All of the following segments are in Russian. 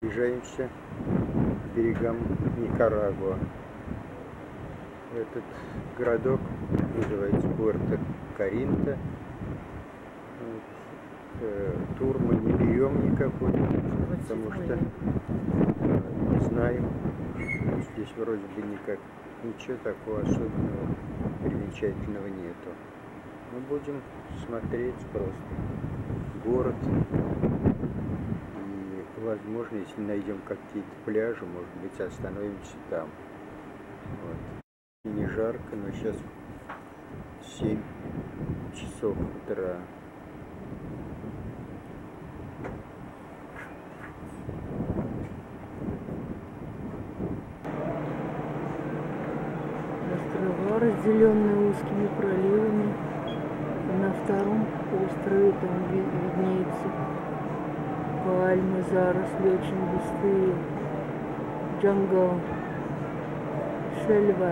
Приближаемся к берегам Никарагуа. Этот городок называется Пуэрто-Каринта. Тур мы не берем никакой, потому что не знаем. Здесь вроде бы ничего такого особенного, примечательного нету. Мы будем смотреть просто город. И, возможно, если найдем какие-то пляжи, может быть, остановимся там. Вот. Не жарко, но сейчас 7 часов утра. Острова, разделенные узкими проливами. На втором острове там виднеется пальмы, заросли очень густые, джангл, сельва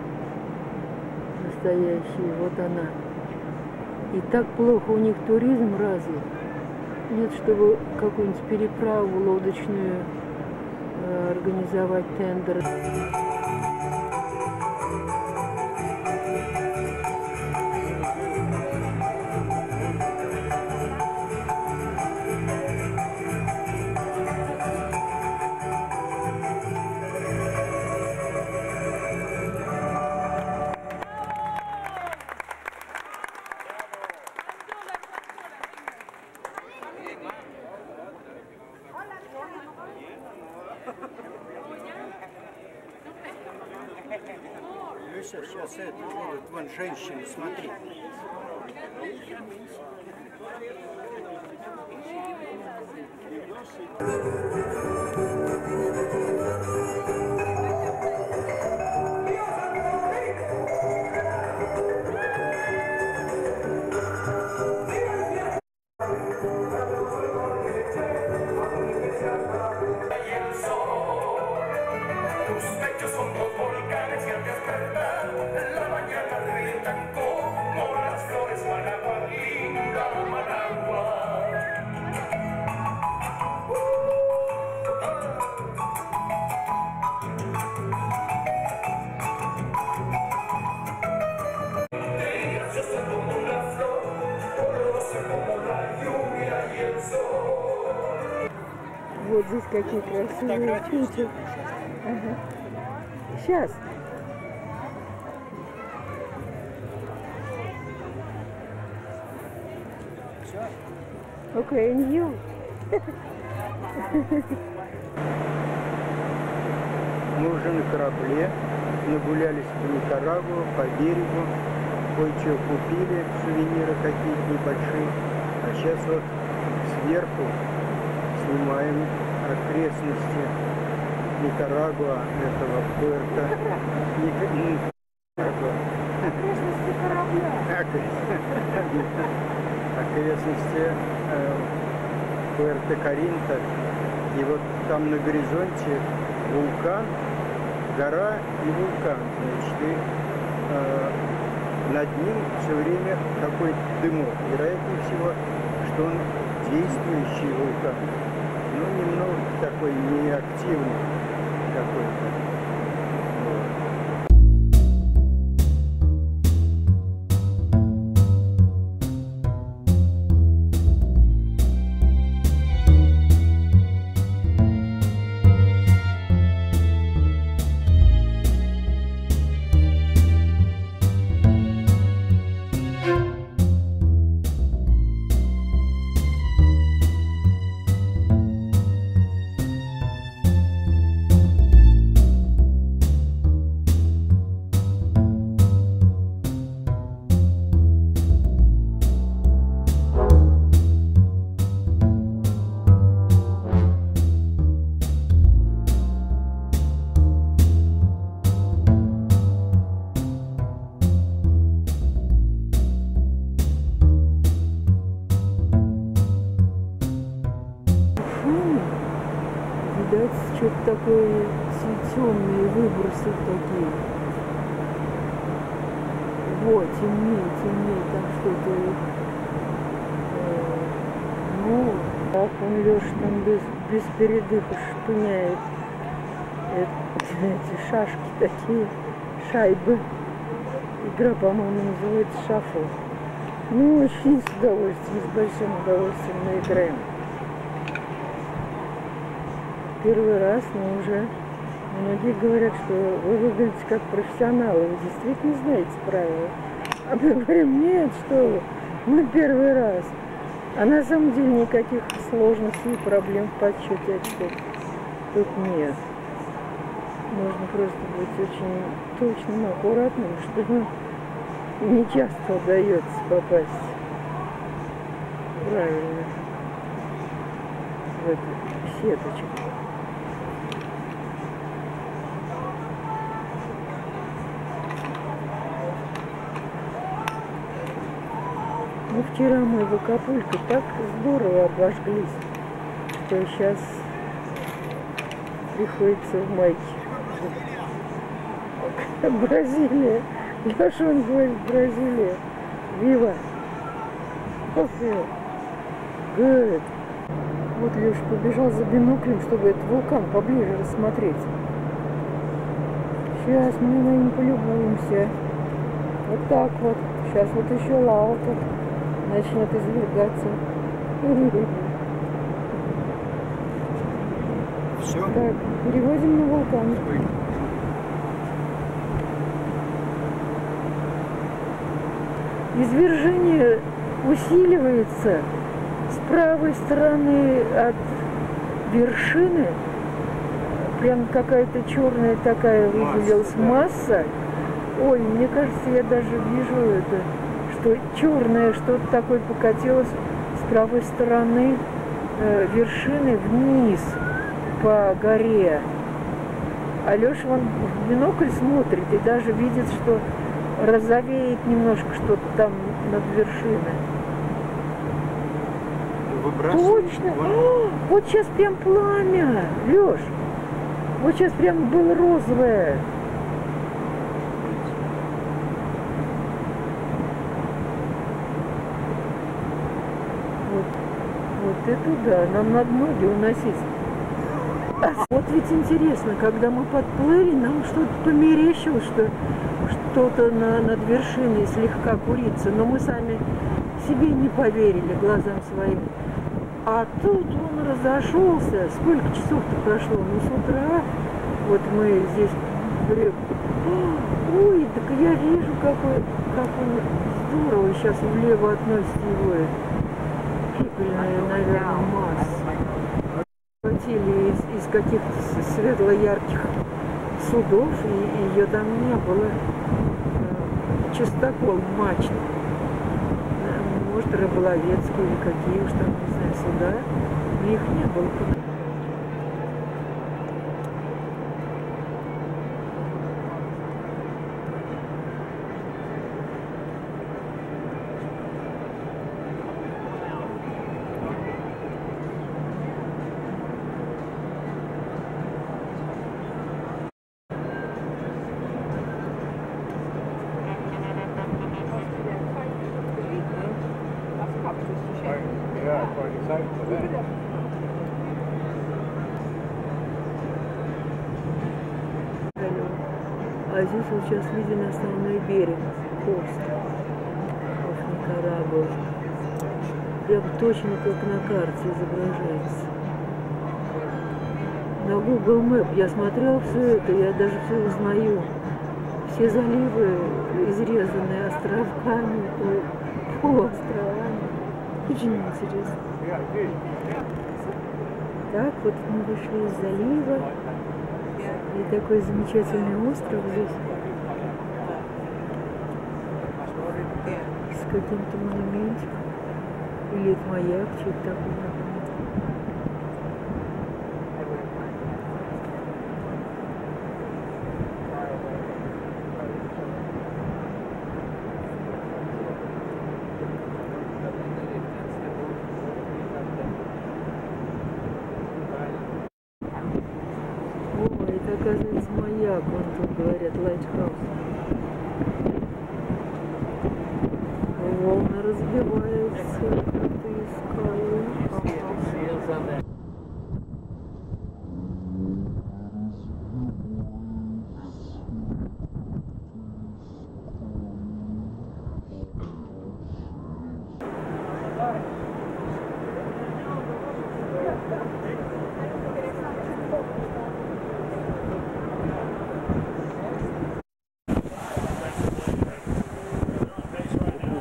настоящие, вот она. И так плохо у них туризм развит. Нет, чтобы какую-нибудь переправу лодочную организовать, тендер. Люся, сейчас это будут, вон женщины, смотри. Вот здесь какие красивые птицы. Ага. Сейчас. Окей, нью. Мы уже на корабле, нагулялись по Никарагуа, по берегу, кое-что купили, сувениры какие-то небольшие. А сейчас вот сверху снимаем окрестности Никарагуа, этого Пуэрто. Окрестности корабля. Окрестности Пуэрто-Каринта. И вот там на горизонте вулкан, гора и вулкан. Значит, и над ним все время какой-то дымок. Вероятнее всего, что он действующий вулкан. Ну, немного такой неактивный какой-то. Видать, что-то такое темные выбросы такие. Вот, темнее, там что-то. Ну, так он Леша там без передыха шпыняет эти шашки такие, шайбы. Игра, по-моему, называется шафл. Ну, очень с удовольствием, с большим удовольствием наиграем. Первый раз, но уже многие говорят, что вы выглядите как профессионалы, вы действительно знаете правила. А мы говорим, нет, что вы, мы первый раз. А на самом деле никаких сложностей и проблем в подсчете очков тут нет. Можно просто быть очень точным, аккуратным, что не часто удается попасть правильно в эту сеточку. Ну, вчера мы в Акапулько так здорово обожглись, что сейчас приходится в майке. Бразилия. Леша, он говорит, Бразилия. Вива. Good. Вот Леша побежал за биноклем, чтобы этот вулкан поближе рассмотреть. Сейчас мы на ним полюбуемся. Вот так вот. Сейчас вот еще лава начнет извергаться. Все? Так, переводим на вулкан. Извержение усиливается с правой стороны от вершины. Прям какая-то черная такая выделилась масса. Ой, мне кажется, я даже вижу это, что черное что-то такое покатилось с правой стороны вершины вниз по горе. А Леша вон в бинокль смотрит и даже видит, что розовеет немножко что-то там над вершиной. Точно! О, вот сейчас прям пламя, Леш! Вот сейчас прям было розовое. Вот это да, нам надо ноги уносить. Вот ведь интересно, когда мы подплыли, нам что-то померещилось, что что-то над вершиной слегка курится, но мы сами себе не поверили глазам своим. А тут он разошелся. Сколько часов-то прошло? Ну, с утра. Вот мы здесь... Ой, так я вижу, как он здорово сейчас влево относится его пепельная, наверное, масса. Хватили из каких-то светло-ярких судов, и ее там не было. Частокол мачт. Может, рыболовецкие или какие уж там, не знаю, суда. Но их не было. А здесь вот сейчас виден основной берег, Коста, Никарагуа. Прям точно как на карте изображается. На Google Map я смотрела все это, я даже все узнаю. Все заливы изрезаны островками, полуостровами. Очень интересно. Так, вот мы вышли из залива. И такой замечательный остров здесь. С каким-то монументиком. Или это маяк, что-то такое. Оказывается, маяк, вон тут говорят, лайтхаус. Волны разбиваются, крутые скалы.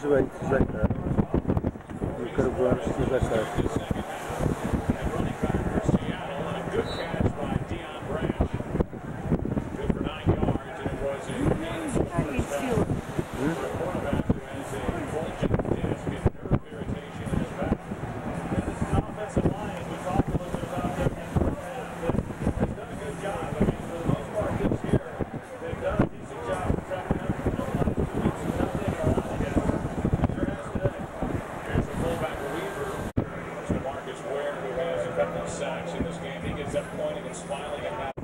называется закат. Никарагуанский закат. Sacks in this game. He gets up pointing and smiling at